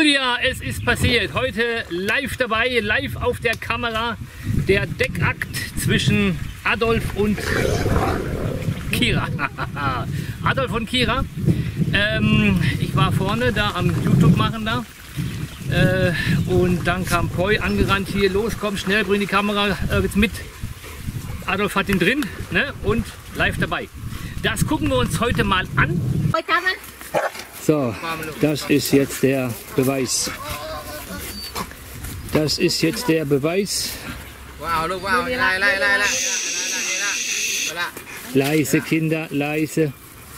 Julia, es ist passiert. Heute live dabei, live auf der Kamera, der Deckakt zwischen Adolf und Kira. Adolf und Kira. Ich war vorne da am YouTube machen da. Und dann kam Poi angerannt, hier los, komm schnell, bring die Kamera jetzt mit. Adolf hat ihn drin, ne? Und live dabei. Das gucken wir uns heute mal an. So, das ist jetzt der Beweis. Das ist jetzt der Beweis. Leise, Kinder, leise.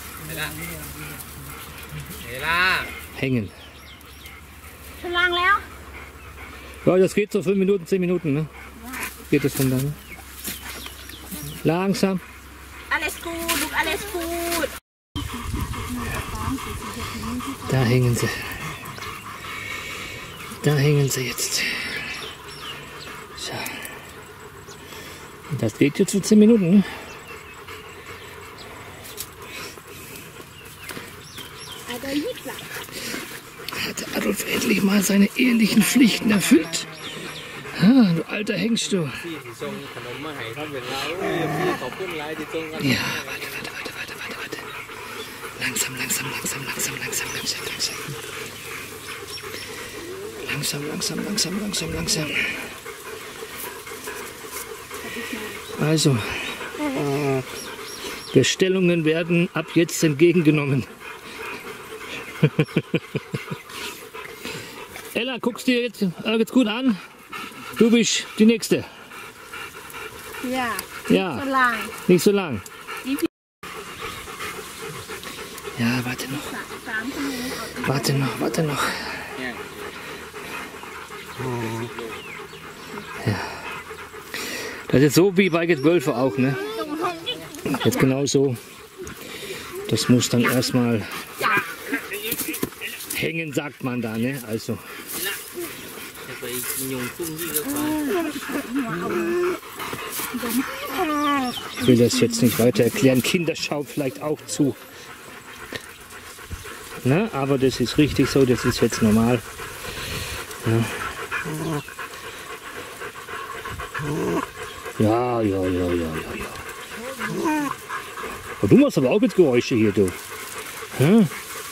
Hängen. Ja, das geht so 5 Minuten, 10 Minuten, ne? Geht das von dann? Ne? Langsam. Alles gut, alles gut. Da hängen sie. Da hängen sie jetzt. So. Und das geht jetzt so 10 Minuten, ne? Hat Adolf endlich mal seine ehelichen Pflichten erfüllt? Ah, du alter Hengst, du. Ja, warte. Langsam. Also, Bestellungen werden ab jetzt entgegengenommen. Ella, guckst dir jetzt gut an? Du bist die Nächste. Ja. So lang. Nicht so lang. Ja, warte noch. Ja. Das ist so wie bei Wölfe auch, ne? Jetzt genau so. Das muss dann erstmal hängen, sagt man da, ne? Also. Ich will das jetzt nicht weiter erklären. Kinder schauen vielleicht auch zu. Ne? Aber das ist richtig so, das ist jetzt normal. Ja. Oh, du machst aber auch jetzt Geräusche hier, du. Hm?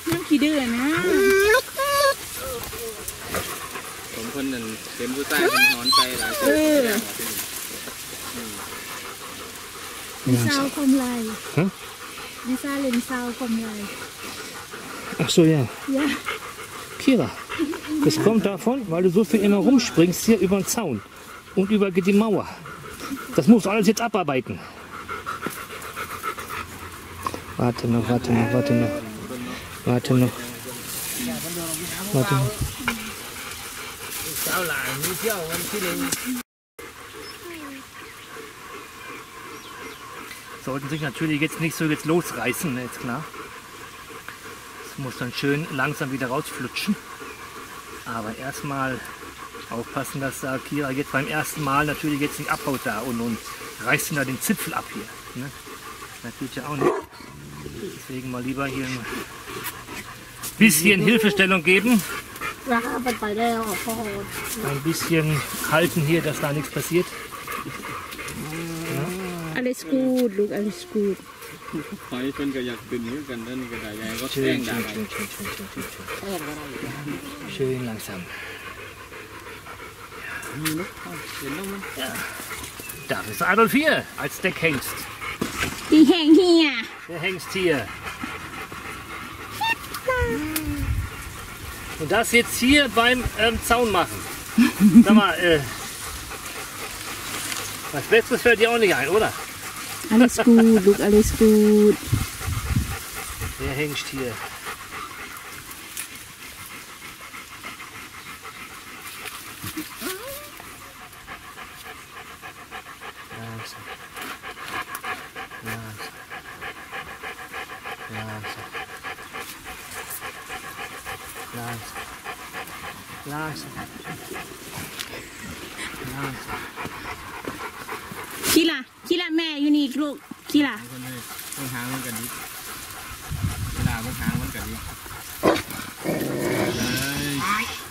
Ach so, ja. Kira, das kommt davon, weil du so viel immer rumspringst hier über den Zaun und über die Mauer. Das musst du alles jetzt abarbeiten. Warte noch. Sollten sich natürlich jetzt nicht so losreißen, ist klar. Es muss dann schön langsam wieder rausflutschen. Aber erstmal aufpassen, dass da Kira jetzt beim ersten Mal natürlich jetzt nicht abhaut da und reißt ihn da den Zipfel ab hier. Ne? Das tut ja auch nicht. Deswegen mal lieber hier ein bisschen Hilfestellung geben. Ein bisschen halten hier, dass da nichts passiert. Ja. Alles gut, Luke, alles gut. Schön langsam. Ja. Da ist Adolf hier als Deckhengst. Die hängen hier. Der Hengst hier. Und das jetzt hier beim Zaun machen. Sag mal, was Besseres fällt dir auch nicht ein, oder? Alles gut, Luke, alles gut. Der Hengst hier. Langsam. Kira, แม่อยู่นี่ลูก Kira มันหางมันกันดิเวลามันหางมันกันดิ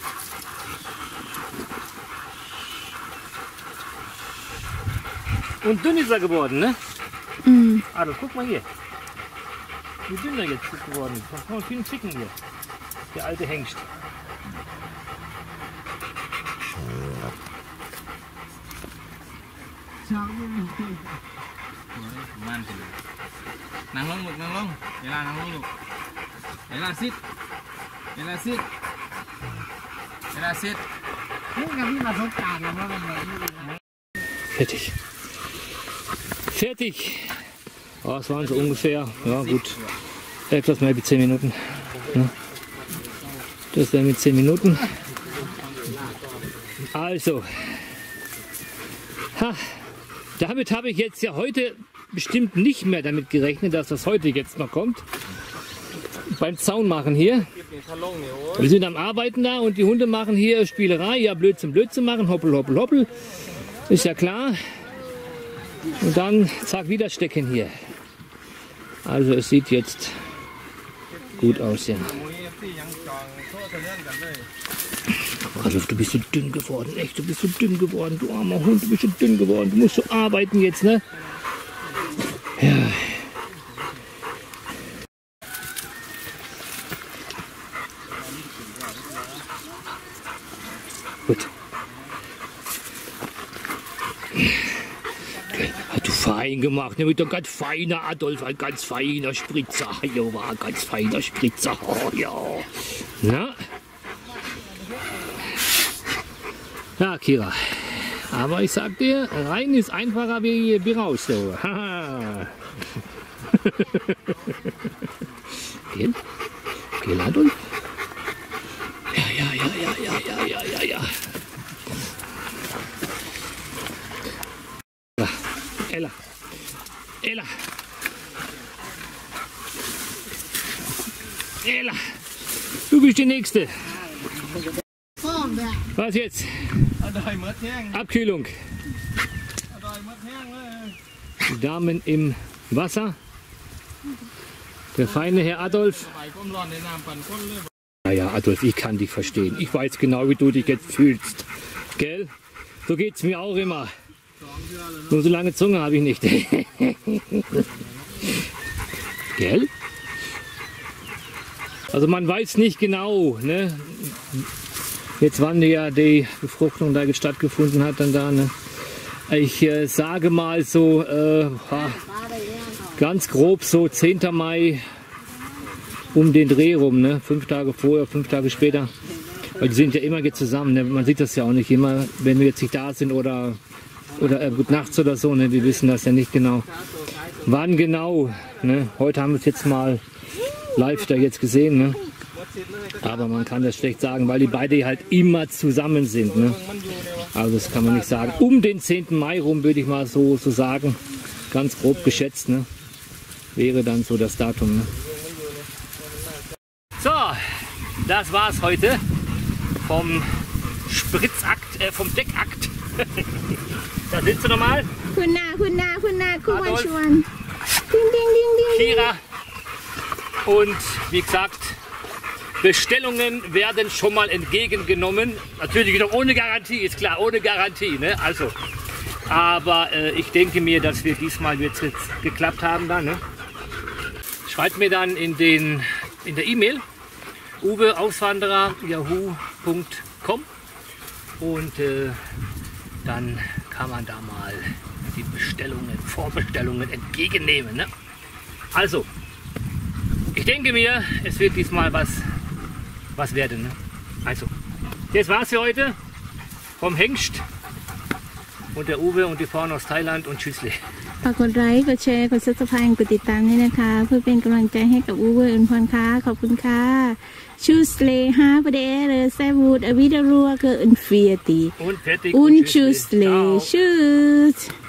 Und dünn ist er geworden, ne? Mhm. Adolf, guck mal hier. Wie dünn er jetzt ist geworden. Da kann man viel ficken hier. Der alte Hengst. นั่งลงลูกนั่งลงเวลานั่งลงลูกเวลาซิดเวลาซิดเวลาซิดนี่กับพี่มาสงการแล้วมันแบบนี้ Fertig. Fertig. Oh, es waren so ungefähr, ja gut, etwas mehr wie 10 Minuten. Ja. Das wären mit 10 Minuten. Also, damit habe ich jetzt ja heute bestimmt nicht mehr damit gerechnet, dass das heute jetzt noch kommt. Beim Zaun machen hier. Wir sind am Arbeiten da und die Hunde machen hier Spielerei, ja Blödsinn machen, hoppel, hoppel, hoppel. Ist ja klar. Und dann zack, wieder stecken hier. Also es sieht jetzt gut aus, ja. Also du bist so dünn geworden, echt, du bist so dünn geworden, du armer Hund, du bist so dünn geworden, du musst so arbeiten jetzt, ne? Ja. Gut. Hat du fein gemacht, ne? Mit einem ganz feiner Adolf, ein ganz feiner Spritzer. Ja, war ein ganz feiner Spritzer. Oh, ja. Na? Ja, Kira. Aber ich sag dir, rein ist einfacher wie raus. So. Gell? Gell, Adolf? Ja. Ella, du bist die Nächste. Was jetzt? Abkühlung. Die Damen im Wasser. Der feine Herr Adolf. Naja, Adolf, ich kann dich verstehen. Ich weiß genau, wie du dich jetzt fühlst. Gell? So geht es mir auch immer. Nur so lange Zunge habe ich nicht. Gell? Also man weiß nicht genau, ne? Jetzt wann ja die Befruchtung da stattgefunden hat, dann da, ne? Ich sage mal so, ganz grob so 10. Mai um den Dreh rum, ne? 5 Tage vorher, 5 Tage später. Weil die sind ja immer jetzt zusammen, ne? Man sieht das ja auch nicht immer, wenn wir jetzt nicht da sind oder gut nachts oder so, ne? Wir wissen das ja nicht genau. Wann genau, ne? Heute haben wir es jetzt mal live da jetzt gesehen, ne? Aber man kann das schlecht sagen, weil die beide halt immer zusammen sind, ne? Also das kann man nicht sagen. Um den 10. Mai rum würde ich mal so sagen, ganz grob geschätzt, ne? Wäre dann so das Datum, ne? So, das war's heute vom Spritzakt, vom Deckakt. Da sitzt du nochmal. Kira. Und wie gesagt, Bestellungen werden schon mal entgegengenommen. Natürlich wieder ohne Garantie, ist klar, ohne Garantie. Ne? Also, aber ich denke mir, dass wir diesmal jetzt geklappt haben. Da, ne? Schreibt mir dann in der E-Mail uweauswanderer@yahoo.com und dann kann man da mal die Vorbestellungen entgegennehmen. Ne? Also, ich denke mir, es wird diesmal was werden. Ne? Also, das war's für heute vom Hengst und der Uwe und die Frauen aus Thailand und Tschüssli. ฝากกดไลค์กดแชร์กด Subscribe กดติดตามด้วยนะคะเพื่อเป็นกำลังใจให้กับอูเวอร์อื่นพรค่ะขอบคุณค่ะชูสเลฮาประเดรเซวูดอวิดารัวเกินเฟียตี Und fertig. Und tschüss, tschüss.